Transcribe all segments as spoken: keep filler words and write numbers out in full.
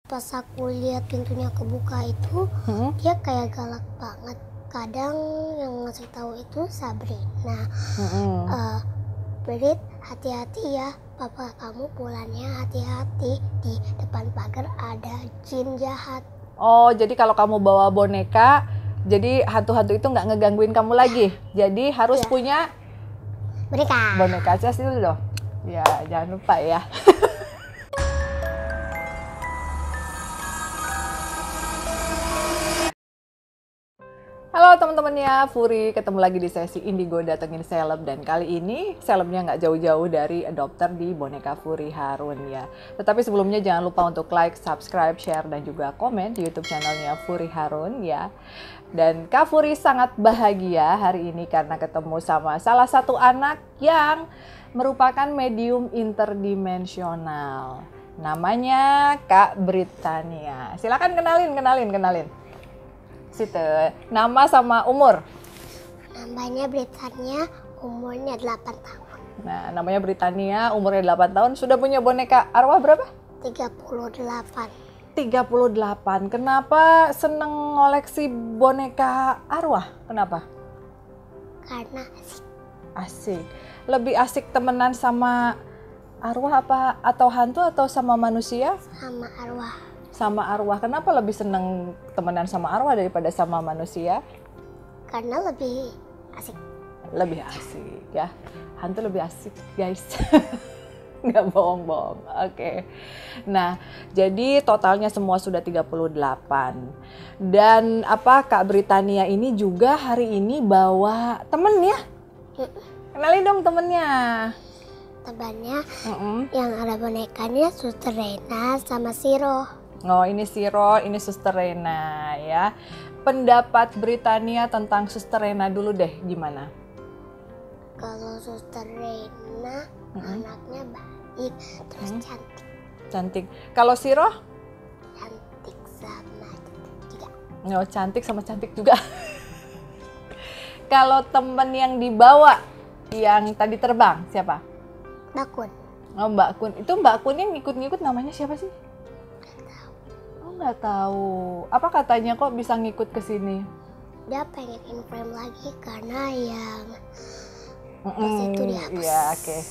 Pas aku lihat pintunya kebuka itu, hmm? dia kayak galak banget. Kadang yang ngasih tahu itu Sabrina. Hmm. Uh, Brit, hati-hati ya. Papa kamu pulangnya hati-hati. Di depan pagar ada jin jahat. Oh, jadi kalau kamu bawa boneka, jadi hantu-hantu itu nggak ngegangguin kamu lagi. Jadi harus ya. punya boneka. Boneka aja sih loh. Ya, jangan lupa ya. Halo teman-temannya, Furi ketemu lagi di sesi Indigo Datengin Seleb, dan kali ini selebnya nggak jauh-jauh dari adopter di Boneka Furi Harun ya. Tetapi sebelumnya jangan lupa untuk like, subscribe, share, dan juga komen di YouTube channelnya Furi Harun ya. Dan Kak Furi sangat bahagia hari ini karena ketemu sama salah satu anak yang merupakan medium interdimensional. Namanya Kak Britania. Silakan kenalin, kenalin, kenalin. Situ, nama sama umur. Namanya Britania, umurnya delapan tahun. Nah, namanya Britania, umurnya delapan tahun. Sudah punya boneka arwah berapa? tiga puluh delapan. tiga puluh delapan. Kenapa seneng ngoleksi boneka arwah? Kenapa? Karena asik. Asik. Lebih asik temenan sama arwah apa atau hantu atau sama manusia? Sama arwah. Sama arwah. Kenapa lebih seneng temenan sama arwah daripada sama manusia? Karena lebih asik. Lebih asik ya. Hantu lebih asik, guys. Nggak bohong-bohong. Oke. Okay. Nah, jadi totalnya semua sudah tiga puluh delapan. Dan apa Kak Britania ini juga hari ini bawa temen ya? Kenalin dong temennya. Temannya mm-mm. yang ada bonekanya Suster Rena sama Siro. Oh, ini Siro, ini Suster Rena ya. Pendapat Britania tentang Suster Rena dulu deh, gimana? Kalau Suster Rena mm-hmm. anaknya baik, terus mm-hmm. cantik. Cantik. Kalau Siro? Cantik sama cantik juga. Oh, cantik sama cantik juga. Kalau temen yang dibawa, yang tadi terbang, siapa? Mbak Kun. Oh, Mbak Kun. Itu Mbak Kun yang ngikut-ngikut namanya siapa sih? Nggak tahu. Apa katanya kok bisa ngikut ke sini? Dia pengen in frame lagi karena yang mm pas itu dihapus. Iya, oke. Okay.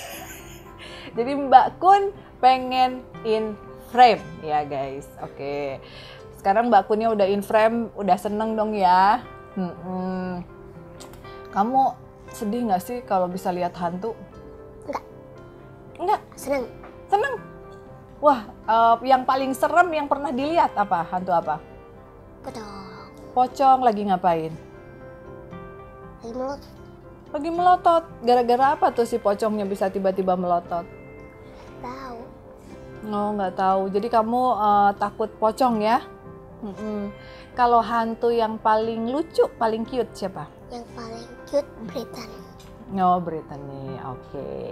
Jadi Mbak Kun pengen in frame ya guys. Oke. Okay. Sekarang Mbak Kunnya udah in frame, udah seneng dong ya. Mm-mm. Kamu sedih nggak sih kalau bisa lihat hantu? Enggak. Enggak. Seneng. Seneng. Wah, uh, yang paling serem yang pernah dilihat apa? Hantu apa? Pocong. Pocong lagi ngapain? Lagi melotot. Lagi melotot. Gara-gara apa tuh si pocongnya bisa tiba-tiba melotot? Tahu. Oh, nggak tahu. Jadi kamu uh, takut pocong ya? Mm-mm. Kalau hantu yang paling lucu, paling cute siapa? Yang paling cute Brittany. Oh, Brittany. Oke. Okay.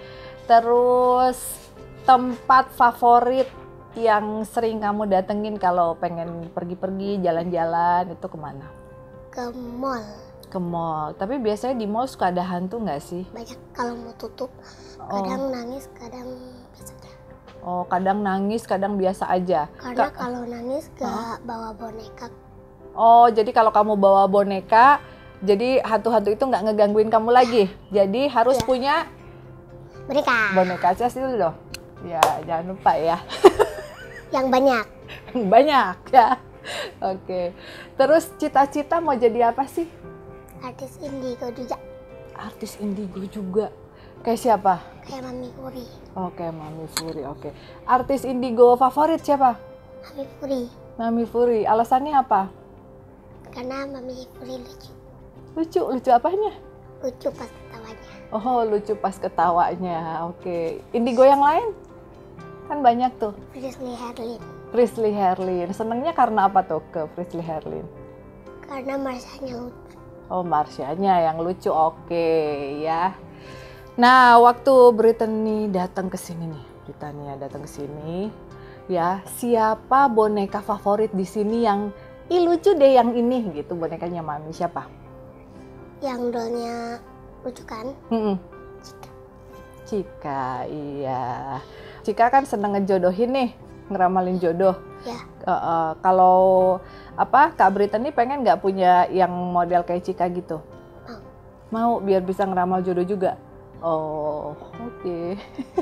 Terus tempat favorit yang sering kamu datengin kalau pengen pergi-pergi, jalan-jalan, itu kemana? Ke mall. Ke mall. Tapi biasanya di mall suka ada hantu nggak sih? Banyak. Kalau mau tutup, kadang oh. nangis, kadang biasa aja. Oh, kadang nangis, kadang biasa aja. Karena Ka- kalau nangis gak huh? bawa boneka. Oh, jadi kalau kamu bawa boneka, jadi hantu-hantu itu nggak ngegangguin kamu lagi. Jadi harus ya. punya boneka. Boneka aja sih loh. Ya, jangan lupa ya. Yang banyak. Banyak ya. Oke. Terus cita-cita mau jadi apa sih? Artis indigo juga. Artis indigo juga. Kayak siapa? Kayak Mami Furi. Oke, Mami Furi. Oke. Artis indigo favorit siapa? Mami Furi. Mami Furi. Alasannya apa? Karena Mami Furi lucu. Lucu? Lucu apanya? Lucu pas ketawanya. Oh, lucu pas ketawanya. Oke. Indigo yang lain? Kan banyak tuh. Prisley Herlin. Prisley Herlin. Senengnya karena apa tuh ke Prisley Herlin? Karena Marsyanya lucu. Oh, Marsyanya yang lucu. Oke ya. Nah, waktu Brittany datang ke sini nih, Brittany datang ke sini, ya, siapa boneka favorit di sini yang ih lucu deh yang ini gitu, bonekanya Mami siapa? Yang dollnya lucu kan? Mm-mm. Cika. Cika, iya. Cika kan seneng ngejodohin nih. ngeramalin jodoh. Ya. Uh, uh, kalau apa Kak Brittany pengen nggak punya yang model kayak Cika gitu? Mau. Mau biar bisa ngeramal jodoh juga. Oh, oke. Okay.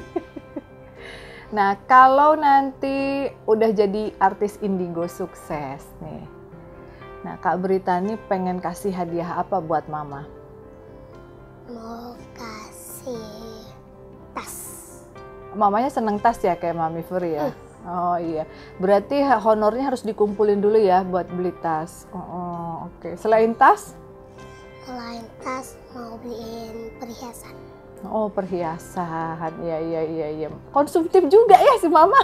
Nah, kalau nanti udah jadi artis indigo sukses nih. Nah, Kak Brittany pengen kasih hadiah apa buat Mama? Mau kasih tas. Mamanya seneng tas ya kayak Mami Furi ya? Hmm. Oh iya, berarti honornya harus dikumpulin dulu ya buat beli tas. Oh, oh oke. Okay. Selain tas? Selain tas mau beliin perhiasan. Oh perhiasan, iya iya iya iya. Konsumtif juga ya si Mama.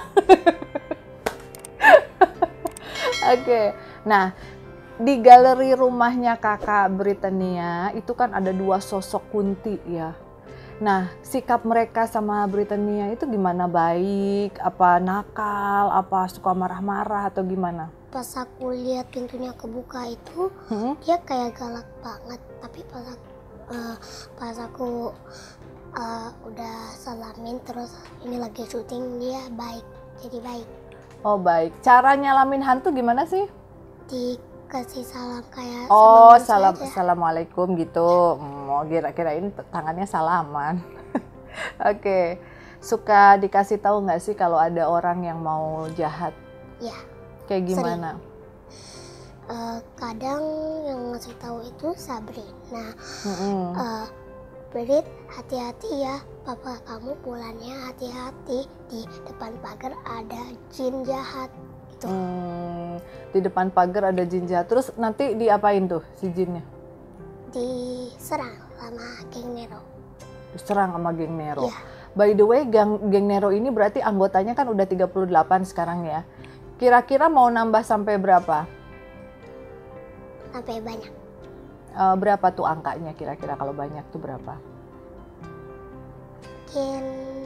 Oke, okay. Nah di galeri rumahnya Kakak Brittany itu kan ada dua sosok Kunti ya. Nah, sikap mereka sama Brittany itu gimana? Baik, apa nakal, apa suka marah-marah atau gimana? Pas aku lihat pintunya kebuka itu, hmm? dia kayak galak banget. Tapi pas aku, uh, pas aku uh, udah salamin terus ini lagi syuting, dia baik, jadi baik. Oh baik. Cara nyalamin hantu gimana sih? Dikasih salam kayak oh salam aja. Assalamualaikum gitu. Mau hmm, kira-kirain tangannya salaman. Oke, okay. Suka dikasih tahu nggak sih kalau ada orang yang mau jahat? Ya. Kayak gimana? Uh, kadang yang ngasih tahu itu Sabrina. Mm-hmm. Uh, Brit, hati-hati ya, papa kamu pulangnya hati-hati, di depan pagar ada jin jahat. Gitu. Hmm, di depan pagar ada jin jahat. Terus nanti diapain tuh si jinnya? Diserang sama geng Nero. Diserang sama geng Nero. Ya. By the way, geng, geng Nero ini berarti anggotanya kan udah tiga puluh delapan sekarang ya. Kira-kira mau nambah sampai berapa? Sampai banyak. Uh, berapa tuh angkanya kira-kira kalau banyak tuh berapa? Mungkin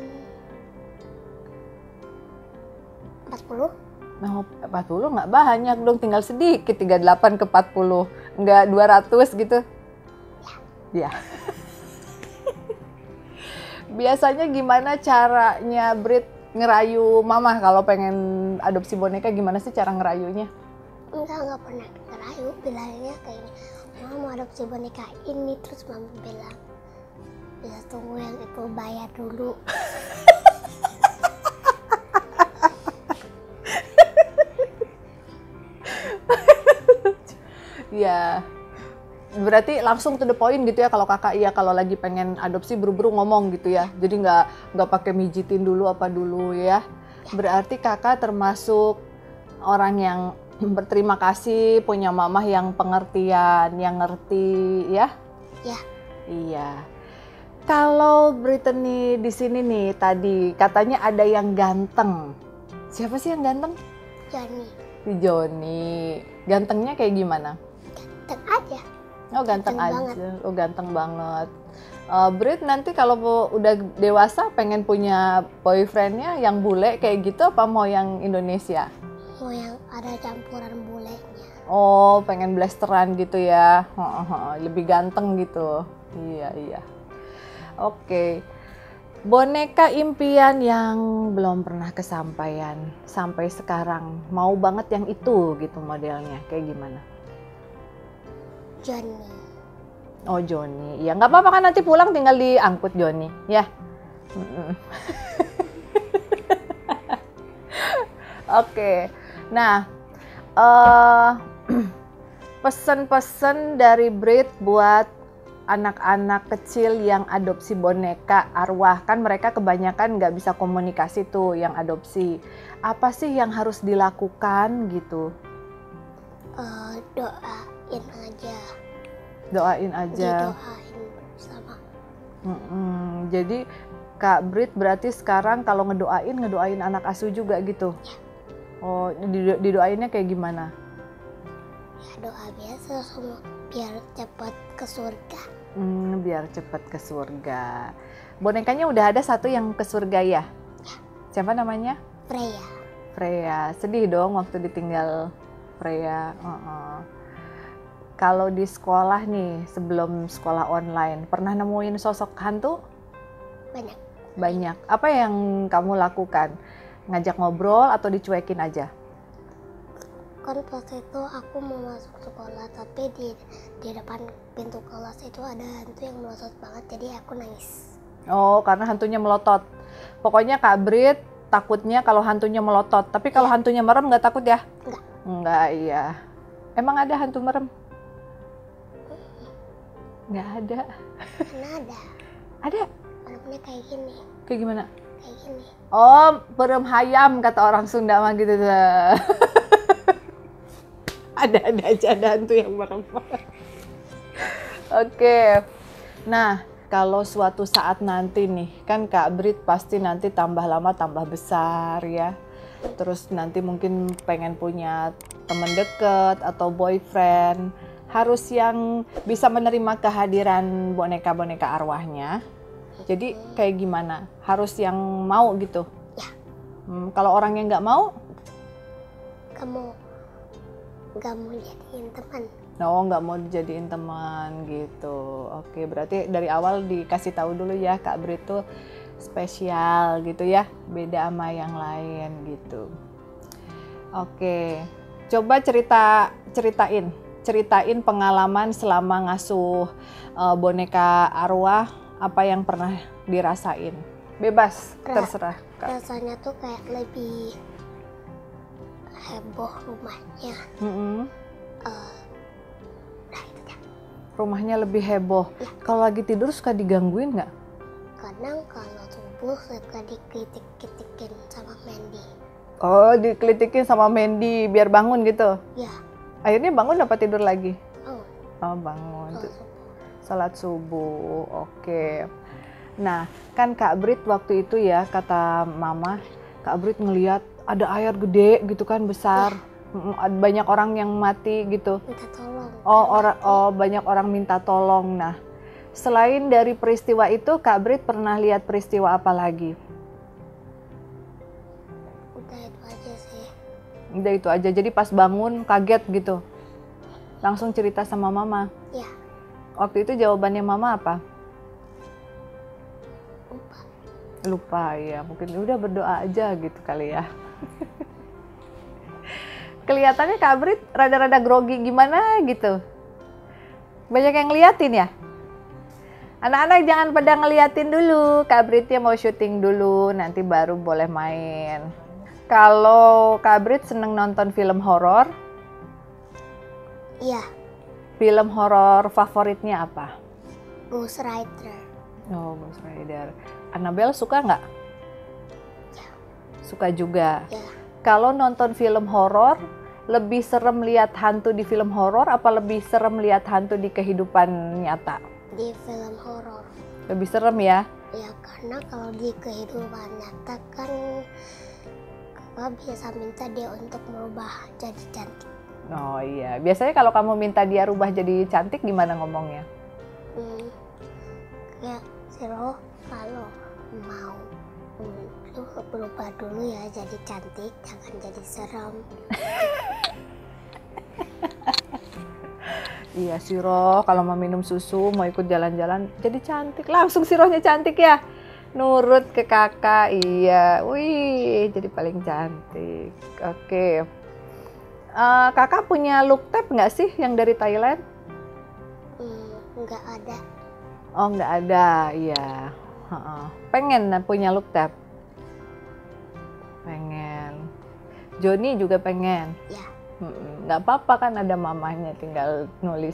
empat puluh. Nah, empat puluh nggak banyak dong, tinggal sedikit, tiga puluh delapan ke empat puluh, nggak dua ratus gitu? Ya. Ya. Biasanya gimana caranya Brit ngerayu Mama kalau pengen adopsi boneka, gimana sih cara ngerayunya? Enggak, nggak pernah ngerayu, bilangnya kayak ini, Mama mau adopsi boneka ini, terus Mama bilang, bisa tunggu yang itu bayar dulu. Ya, berarti langsung to the point gitu ya kalau kakak ya, kalau lagi pengen adopsi buru-buru ngomong gitu ya, jadi nggak nggak pakai mijitin dulu apa dulu ya. Berarti kakak termasuk orang yang berterima kasih punya mamah yang pengertian, yang ngerti ya. Ya. Iya. Kalau Brittany di sini nih tadi katanya ada yang ganteng. Siapa sih yang ganteng? Johnny. Si Johnny. Gantengnya kayak gimana? Ganteng aja. Oh ganteng, ganteng aja, banget. oh ganteng banget. Uh, Brit nanti kalau udah dewasa pengen punya boyfriendnya yang bule kayak gitu apa mau yang Indonesia? Mau yang ada campuran bulenya. Oh pengen blasteran gitu ya, lebih ganteng gitu. Iya iya. Oke. Boneka impian yang belum pernah kesampaian sampai sekarang, mau banget yang itu gitu modelnya, kayak gimana? Johnny. Oh Johnny, ya nggak apa-apa kan nanti pulang tinggal diangkut Johnny, ya. Oke, nah uh, pesen-pesen dari Brit buat anak-anak kecil yang adopsi boneka arwah, kan mereka kebanyakan nggak bisa komunikasi tuh yang adopsi. Apa sih yang harus dilakukan gitu? Uh, doain aja. Doain aja. Didoain bersama. Mm-mm. Jadi Kak Brit berarti sekarang kalau ngedoain, ngedoain anak asuh juga gitu? Ya. Oh, didoainnya kayak gimana? Ya doa biasa semua, biar cepat ke surga. Hmm, biar cepat ke surga. Bonekanya udah ada satu yang ke surga ya? Ya. Siapa namanya? Freya. Freya. Sedih dong waktu ditinggal Freya. Uh-uh. Kalau di sekolah nih, sebelum sekolah online, pernah nemuin sosok hantu? Banyak. Banyak. Apa yang kamu lakukan? Ngajak ngobrol atau dicuekin aja? Kan pas itu aku mau masuk sekolah, tapi di di depan pintu kelas itu ada hantu yang melotot banget, jadi aku nangis. Oh, karena hantunya melotot. Pokoknya Kak Brit takutnya kalau hantunya melotot. Tapi kalau hantunya merem nggak takut ya? Enggak. Enggak, iya. Emang ada hantu merem? Nggak ada. Karena ada. Ada? Meremnya kayak gini. Kayak gimana? Kayak gini. Oh, perem hayam kata orang Sunda mah gitu. Ada-ada aja ada hantu yang merem. Oke. Nah, kalau suatu saat nanti nih, kan Kak Brit pasti nanti tambah lama tambah besar ya. Terus nanti mungkin pengen punya teman deket atau boyfriend. Harus yang bisa menerima kehadiran boneka-boneka arwahnya. Jadi kayak gimana? Harus yang mau gitu? Ya. Hmm, kalau orang yang nggak mau? Kamu nggak mau jadiin teman. No, nggak mau dijadiin teman gitu. Oke, berarti dari awal dikasih tahu dulu ya Kak Brit tuh spesial gitu ya, beda sama yang lain gitu. Oke, coba cerita ceritain, ceritain pengalaman selama ngasuh uh, boneka arwah, apa yang pernah dirasain. Bebas, terserah. Kak. Rasanya tuh kayak lebih heboh rumahnya. Mm-hmm. Uh, nah itu dah. Rumahnya lebih heboh. Ya. Kalau lagi tidur suka digangguin nggak? Kadang kalau subuh suka dikritik-kritikin sama Mandy. Oh, dikelitikin sama Mandy biar bangun gitu? Ya. Akhirnya bangun dapat tidur lagi? Oh. Oh, bangun. Kalau subuh. Salat subuh, oke. Nah, kan Kak Brit waktu itu ya kata Mama, Kak Brit ngelihat ada air gede gitu kan besar, ya. Banyak orang yang mati gitu. Minta tolong. Oh, orang, oh banyak orang minta tolong. Nah, selain dari peristiwa itu, Kak Brit pernah lihat peristiwa apa lagi? Udah itu aja sih. Udah itu aja. Jadi pas bangun kaget gitu, langsung cerita sama Mama. Ya. Waktu itu jawabannya Mama apa? Lupa. Lupa ya, mungkin udah berdoa aja gitu kali ya. Kelihatannya Kak Brit rada-rada grogi gimana gitu. Banyak yang ngeliatin ya? Anak-anak jangan pada ngeliatin dulu, Kak Britnya mau syuting dulu, nanti baru boleh main. Kalau Kak Brit seneng nonton film horor? Iya. Film horor favoritnya apa? Ghost Rider. Oh, Ghost Rider. Annabelle suka nggak? Ya. Suka juga. Ya. Kalau nonton film horor, lebih serem lihat hantu di film horor apa lebih serem lihat hantu di kehidupan nyata? Di film horor. Lebih serem ya? Ya, karena kalau di kehidupan nyata kan kakak bisa minta dia untuk merubah jadi cantik. Oh iya, biasanya kalau kamu minta dia rubah jadi cantik gimana ngomongnya? Hmm. Ya, Siro, kalau mau lu berubah dulu ya jadi cantik, jangan jadi serem. Iya Siro, kalau mau minum susu, mau ikut jalan-jalan, jadi cantik. Langsung Sirohnya cantik ya. Nurut ke kakak, iya. Wih, jadi paling cantik. Oke. Uh, kakak punya look tab nggak sih yang dari Thailand? Hmm, nggak ada. Oh, nggak ada, iya. Uh-uh. Pengen punya look tab? Pengen. Joni juga pengen? Ya. Nggak apa-apa kan ada mamanya, tinggal nulis.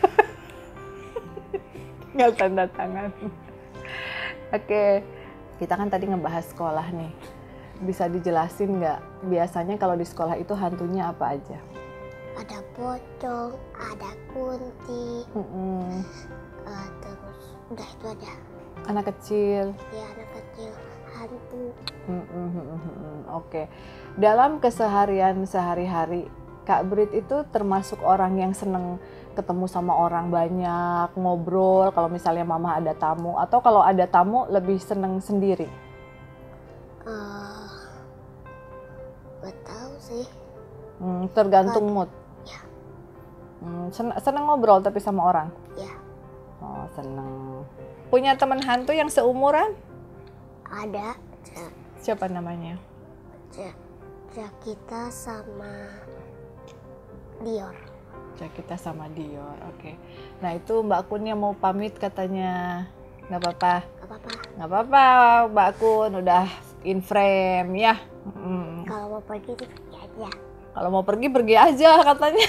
Tinggal tanda tangan. Oke, kita kan tadi ngebahas sekolah nih. Bisa dijelasin nggak, biasanya kalau di sekolah itu hantunya apa aja? Ada pocong, ada kunti, Mm-mm. uh, terus udah itu ada. Anak kecil. Ya, anak kecil, hantu. Mm-mm. Oke, dalam keseharian sehari-hari, Kak Brit itu termasuk orang yang seneng ketemu sama orang banyak, ngobrol, kalau misalnya mama ada tamu, atau kalau ada tamu lebih seneng sendiri? Uh, gak tahu sih. Hmm, tergantung mood. Ya. Hmm, sen- seneng ngobrol tapi sama orang? Ya. Oh, seneng. Punya teman hantu yang seumuran? Ada. Siapa namanya? Ja- Jakita sama Dior. Jakita sama Dior, oke. Nah itu Mbak Kun yang mau pamit katanya. Nggak apa-apa? Gak apa-apa. Nggak apa-apa Mbak Kun, udah in frame ya. Mm. Kalau mau pergi itu pergi aja. Kalau mau pergi, pergi aja katanya.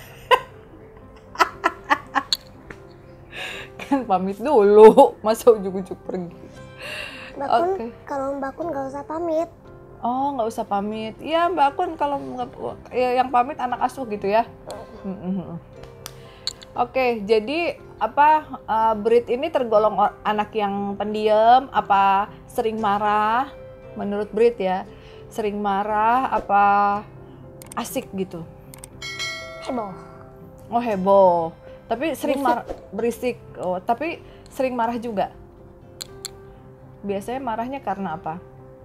Kan pamit dulu, masa ujuk-ujuk pergi. Mbak Kun, Oke. kalau Mbak Kun gak usah pamit. Oh, nggak usah pamit. Iya, Mbak Kun kalau nggak- ya, yang pamit anak asuh gitu ya. Mm-mm. Oke, jadi apa uh, Brit ini tergolong or- anak yang pendiam, apa sering marah? Menurut Brit ya, sering marah apa asik gitu? Heboh. Oh, heboh. Tapi sering Berisik. marah, berisik. Oh, tapi sering marah juga. Biasanya marahnya karena apa?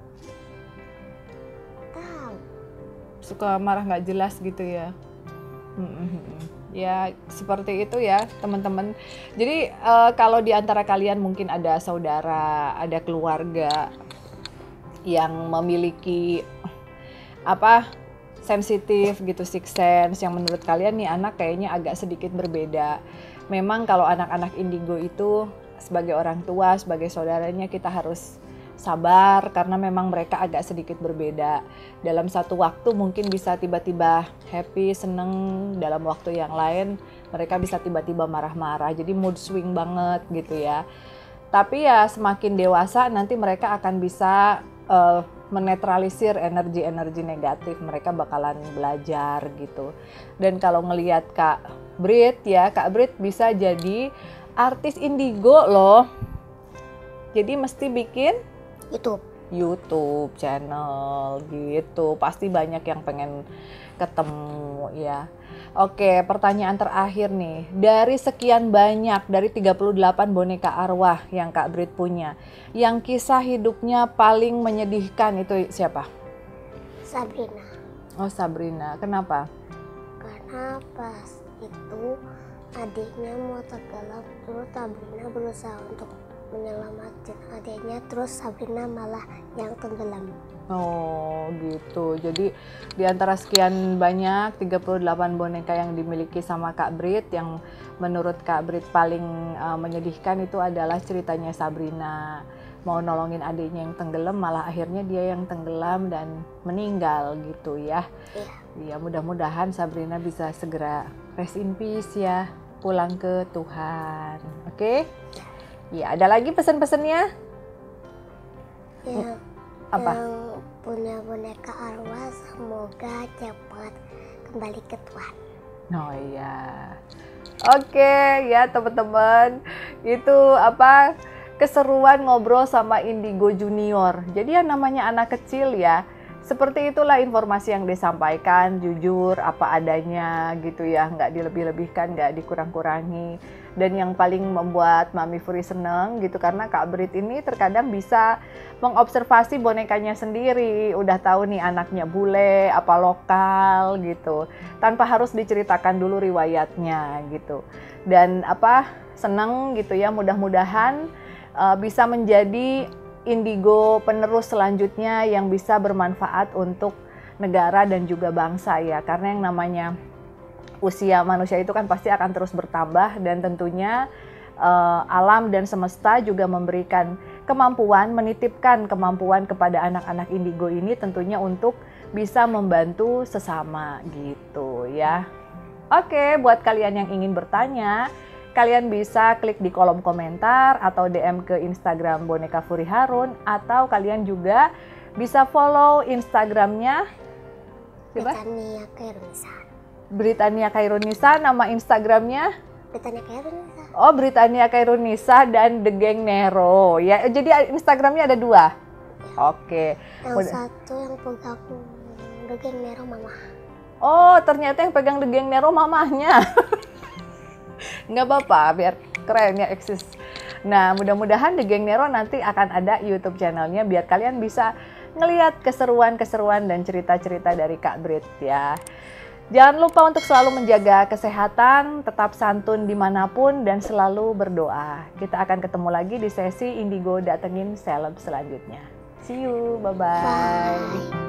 Tahu. Suka marah nggak jelas gitu ya. Mm-mm. Ya seperti itu ya teman-teman. Jadi eh, kalau di antara kalian mungkin ada saudara, ada keluarga yang memiliki apa sensitif gitu, sixth sense, yang menurut kalian nih anak kayaknya agak sedikit berbeda. Memang kalau anak-anak indigo itu sebagai orang tua, sebagai saudaranya kita harus sabar karena memang mereka agak sedikit berbeda. Dalam satu waktu mungkin bisa tiba-tiba happy, seneng, dalam waktu yang lain mereka bisa tiba-tiba marah-marah. Jadi mood swing banget gitu ya. Tapi ya semakin dewasa nanti mereka akan bisa uh, menetralisir energi-energi negatif. Mereka bakalan belajar gitu. Dan kalau ngelihat Kak Brit ya, Kak Brit bisa jadi artis indigo loh. Jadi mesti bikin YouTube. YouTube channel gitu. Pasti banyak yang pengen ketemu ya. Oke, pertanyaan terakhir nih. Dari sekian banyak, dari tiga puluh delapan boneka arwah yang Kak Brit punya, yang kisah hidupnya paling menyedihkan itu siapa? Sabrina. Oh, Sabrina. Kenapa? Karena pas itu adiknya mau tenggelam, terus Sabrina berusaha untuk menyelamatkan adiknya, terus Sabrina malah yang tenggelam. Oh gitu, jadi di antara sekian banyak tiga puluh delapan boneka yang dimiliki sama Kak Brit, yang menurut Kak Brit paling uh, menyedihkan itu adalah ceritanya Sabrina. Mau nolongin adiknya yang tenggelam, malah akhirnya dia yang tenggelam dan meninggal gitu ya. Iya. Iya, mudah-mudahan Sabrina bisa segera rest in peace ya, pulang ke Tuhan. Oke? Ya, ada lagi pesan-pesannya? Yang, Apa? yang punya boneka arwah semoga cepat kembali ke Tuhan. Oh iya. Oke ya teman-teman, itu apa keseruan ngobrol sama Indigo Junior. Jadi yang namanya anak kecil ya, seperti itulah informasi yang disampaikan, jujur apa adanya gitu ya, nggak dilebih-lebihkan, nggak dikurang-kurangi. Dan yang paling membuat Mami Furi seneng gitu karena Kak Brit ini terkadang bisa mengobservasi bonekanya sendiri, udah tahu nih anaknya bule apa lokal gitu, tanpa harus diceritakan dulu riwayatnya gitu. Dan apa seneng gitu ya, mudah-mudahan uh, bisa menjadi indigo penerus selanjutnya yang bisa bermanfaat untuk negara dan juga bangsa ya, karena yang namanya usia manusia itu kan pasti akan terus bertambah, dan tentunya uh, alam dan semesta juga memberikan kemampuan, menitipkan kemampuan kepada anak-anak indigo ini tentunya untuk bisa membantu sesama gitu ya. Oke, buat kalian yang ingin bertanya, kalian bisa klik di kolom komentar atau D M ke Instagram Boneka Furi Harun, atau kalian juga bisa follow Instagramnya siapa? Britania Kairunisa. Britania Kairunisa, nama Instagramnya? Britania Kairunisa. Oh, Britania Kairunisa dan The Gang Nero ya. Jadi Instagramnya ada dua. Oke. Yang Udah. satu yang pegang The Gang Nero mama. Oh, ternyata yang pegang The Gang Nero mamahnya. Nggak apa-apa, biar keren ya eksis. Nah, mudah-mudahan The Gang Nero nanti akan ada YouTube channelnya biar kalian bisa ngelihat keseruan-keseruan dan cerita-cerita dari Kak Brit ya. Jangan lupa untuk selalu menjaga kesehatan, tetap santun dimanapun, dan selalu berdoa. Kita akan ketemu lagi di sesi Indigo Datengin Seleb selanjutnya. See you, bye-bye. Bye.